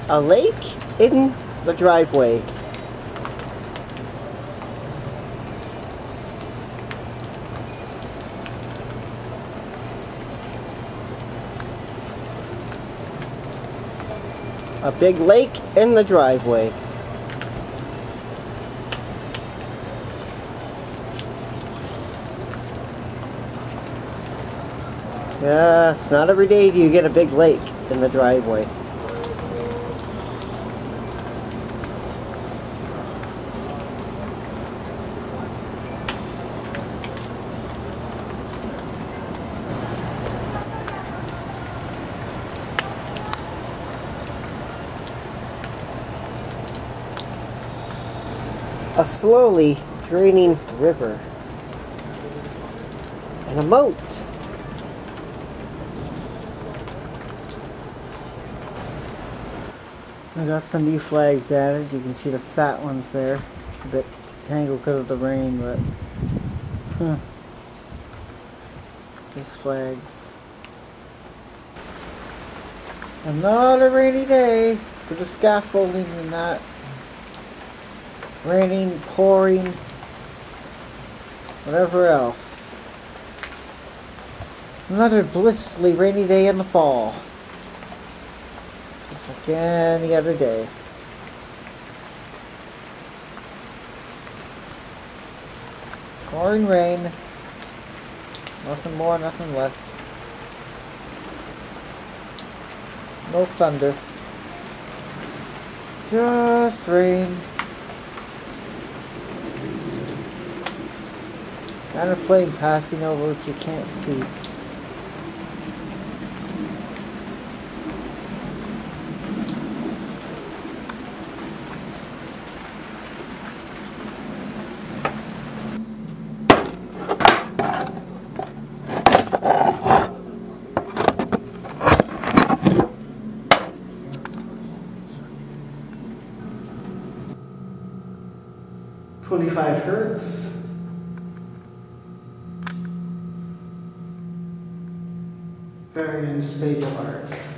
A lake in the driveway. A big lake in the driveway. Yeah, it's not every day do you get a big lake in the driveway. A slowly draining river. And a moat. I got some new flags added. You can see the fat ones there. A bit tangled because of the rain, but these flags. Another rainy day for the scaffolding and that. Raining, pouring, whatever else. Another blissfully rainy day in the fall. Just like any other day. Pouring rain. Nothing more, nothing less. No thunder. Just rain. And a plane passing over which you can't see. $25 very unstable arc.